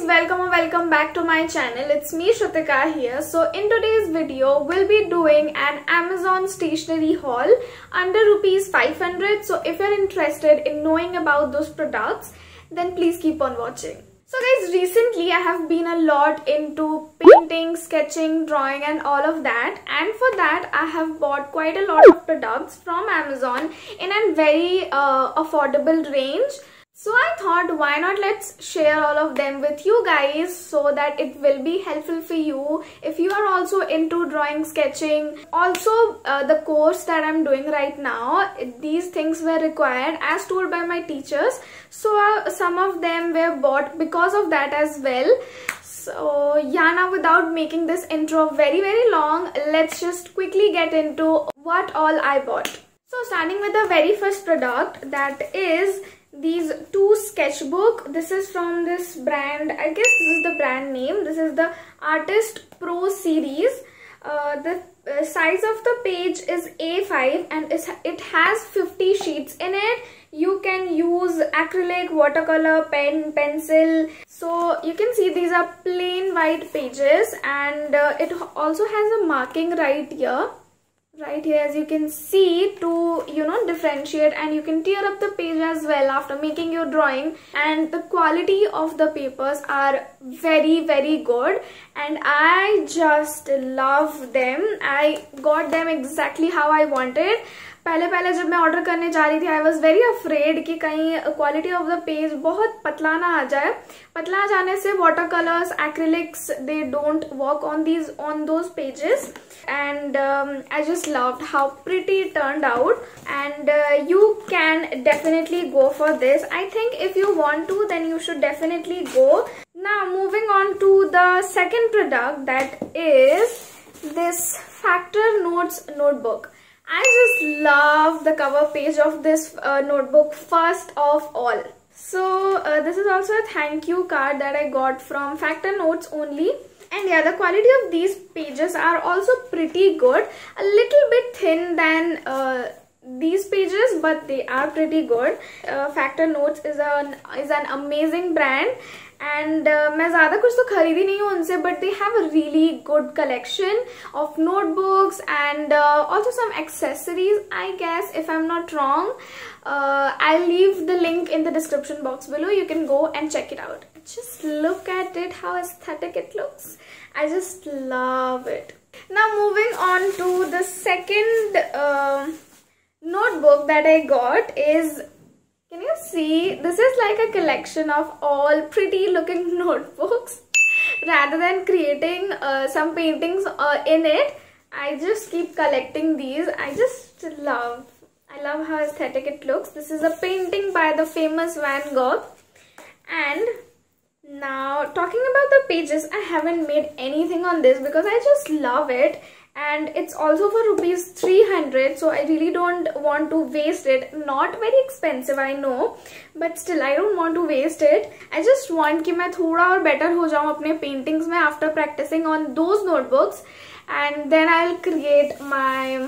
welcome or welcome back to my channel. It's me Shrutika here. So in today's video we'll be doing an Amazon stationery haul under rupees 500. So if you're interested in knowing about those products, then please keep on watching. So guys, recently I have been a lot into painting, sketching, drawing and all of that, and for that I have bought quite a lot of products from Amazon in a very affordable range. So I thought, why not let's share all of them with you guys so that it will be helpful for you if you are also into drawing, sketching. Also the course that I'm doing right now, these things were required as told by my teachers. So some of them were bought because of that as well. So yeah, now without making this intro very long, let's just quickly get into what all I bought. So starting with the very first product, that is these two sketchbook. This is from this brand, I guess this is the brand name. This is the Artist Pro series. The size of the page is A5 and it has 50 sheets in it. You can use acrylic, watercolor, pen, pencil. So you can see these are plain white pages, and it also has a marking right here. Right here, as you can see, to differentiate, and you can tear up the page as well after making your drawing. And the quality of the papers are very good, and I just love them. I got them exactly how I wanted. पहले जब मैं order करने जा रही थी, I was very afraid कि कहीं quality of the page बहुत पतला ना आ जाए. पतला आ जाने से water colours, acrylics, they don't work on those pages. And I just loved how pretty it turned out, and you can definitely go for this. I think if you want to, then you should definitely go. Now moving on to the second product, that is this Factor Notes notebook. I just love the cover page of this notebook first of all. So this is also a thank you card that I got from Factor Notes only. And yeah, the quality of these pages are also pretty good. A little bit thin than these pages, but they are pretty good. Factor Notes is an amazing brand. And मैं ज़्यादा कुछ तो खरीदी नहीं हूँ उनसे, but they have a really good collection of notebooks and also some accessories, I guess, if I'm not wrong. I'll leave the link in the description box below. You can go and check it out. Just look at it, how aesthetic it looks. I just love it. Now moving on to the second notebook that I got is, can you see, this is like a collection of all pretty looking notebooks. Rather than creating some paintings in it, I just keep collecting these. I love how aesthetic it looks. This is a painting by the famous Van Gogh. And now talking about the pages, I haven't made anything on this because I just love it. And it's also for rupees 300, so I really don't want to waste it. Not very expensive, I know, but still I don't want to waste it. I just want कि मैं थोड़ा और better हो जाऊँ अपने paintings में after practicing on those notebooks, and then I'll create my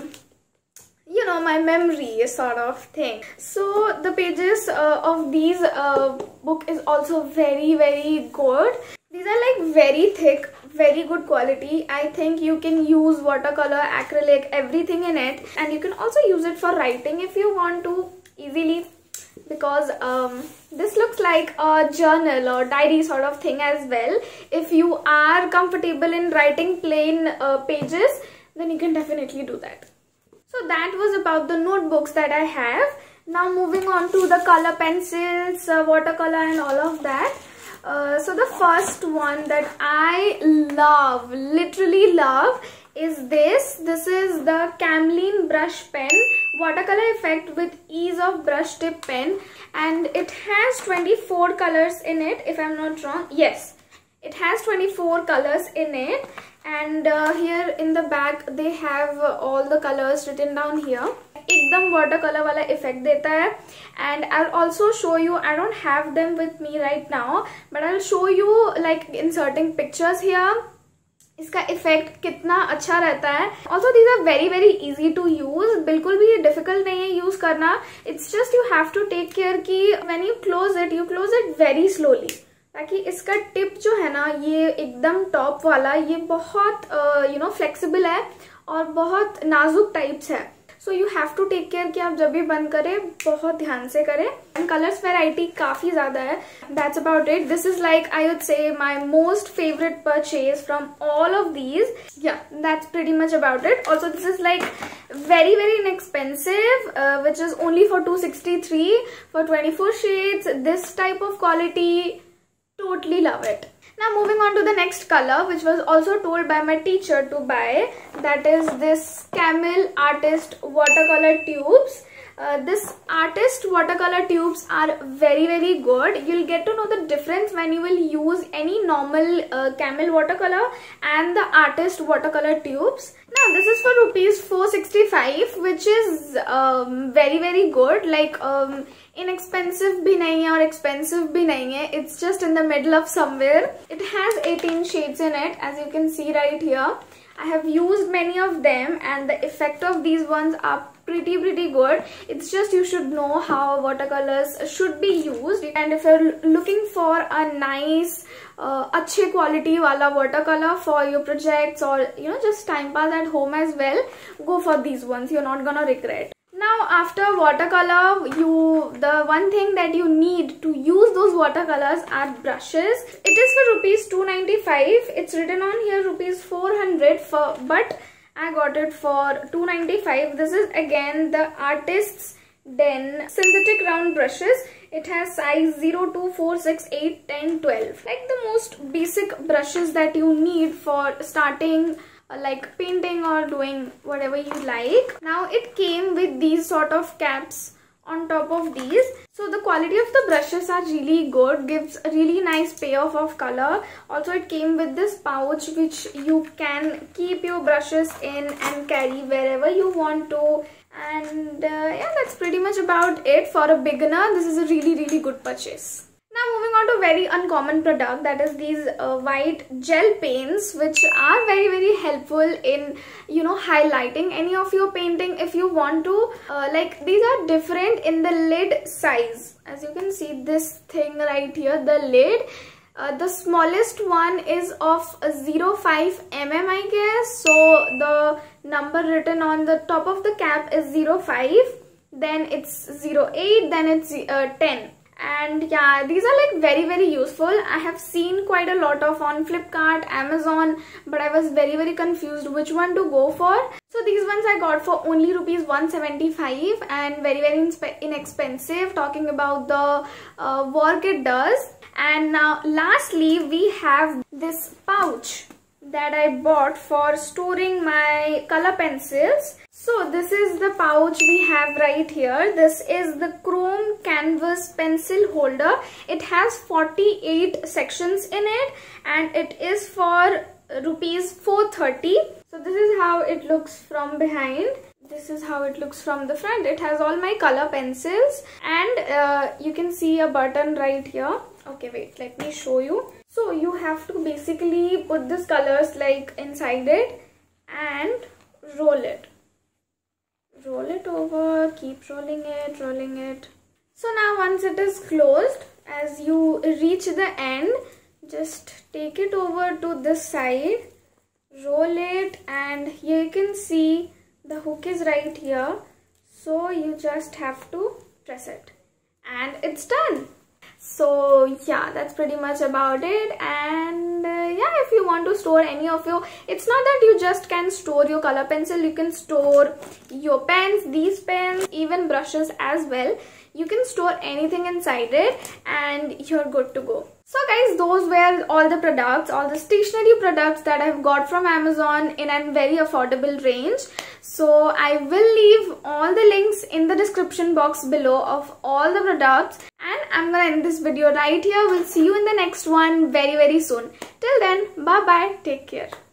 my memory sort of thing. So the pages of these book is also very good. These are like very thick, very good quality. I think you can use watercolor, acrylic, everything in it, and you can also use it for writing if you want to easily, because this looks like a journal or diary sort of thing as well. If you are comfortable in writing plain pages, then you can definitely do that. So that was about the notebooks that I have. Now moving on to the color pencils, watercolor and all of that. So the first one that I love, literally love, is this. This is the Camlin brush pen, watercolor effect with ease of brush tip pen, and it has 24 colors in it, if I'm not wrong. Yes, it has 24 colors in it, and here in the back they have all the colors written down here. एकदम watercolor वाला effect देता है. And I'll also show you, I don't have them with me right now, but I'll show you like inserting pictures here. इसका effect कितना अच्छा रहता है. Also these are very easy to use. बिल्कुल भी difficult नहीं है use करना. It's just you have to take care कि when you close it very slowly. ताकि इसका टिप जो है ना ये एकदम टॉप वाला, ये बहुत फ्लेक्सिबल है और बहुत नाजुक टाइप्स है. So you have to take care कि आप जब भी बंद करें बहुत ध्यान से करें. एंड कलर्स वेराइटी काफी ज्यादा है. That's about it. This is like I would say my most favourite purchase from all of these. या that's pretty much about it. Also this is like very inexpensive, which is only for 263 for 24 shades. This type of quality, totally love it. Now moving on to the next color, which was also told by my teacher to buy, that is this Camel Artist watercolor tubes. This artist watercolor tubes are very good. You'll get to know the difference when you will use any normal Camel watercolor and the artist watercolor tubes. Now this is for rupees 465, which is very good. Like inexpensive bhi nahi hai aur expensive bhi nahi hai. It's just in the middle of somewhere. It has 18 shades in it, as you can see right here. I have used many of them and the effect of these ones are pretty good. It's just you should know how watercolors should be used, and if you're looking for a nice अच्छे quality wala watercolor for your projects or just time pass at home as well, go for these ones. You're not gonna regret. Now after watercolor, the one thing that you need to use those watercolors are brushes. It is for rupees 295. It's written on here rupees 400 but I got it for 295. This is again the Artist's Den synthetic round brushes. It has size 0, 2, 4, 6, 8, 10, 12. Like the most basic brushes that you need for starting like painting or doing whatever you like. Now it came with these sort of caps on top of these, so the quality of the brushes are really good, gives a really nice payoff of color. Also it came with this pouch which you can keep your brushes in and carry wherever you want to. And yeah, that's pretty much about it. For a beginner, this is a really good purchase. Now moving on to a very uncommon product, that is these white gel paints, which are very helpful in highlighting any of your painting if you want to. Like these are different in the lid size. As you can see this thing right here, the lid. The smallest one is of 0.5 mm I guess. So the number written on the top of the cap is 0.5, then it's 0.8, then it's 10. And yeah, these are like very useful. I have seen quite a lot of on Flipkart, Amazon, but I was very confused which one to go for. So these ones I got for only rupees 175 and very inexpensive, talking about the work it does. And now lastly we have this pouch that I bought for storing my color pencils. So this is the pouch we have right here. This is the chrome canvas pencil holder. It has 48 sections in it and it is for rupees 430. So this is how it looks from behind. This is how it looks from the front. It has all my color pencils and you can see a button right here. Okay, wait, let me show you. So you have to basically put these colors like inside it and roll it. Roll it over, keep rolling it. So now once it is closed, as you reach the end, just take it over to this side, roll it, and here you can see the hook is right here. So you just have to press it and it's done. So yeah, that's pretty much about it. And yeah, if you want to store any of your, it's not that you just can store your color pencil, you can store your pens, these pens, even brushes as well. You can store anything inside it and you're good to go. So guys, those were all the products, all the stationery products that I've got from Amazon in a very affordable range. So I will leave all the links in the description box below of all the products. And I'm gonna end this video right here. We'll see you in the next one very soon. Till then, bye bye, take care.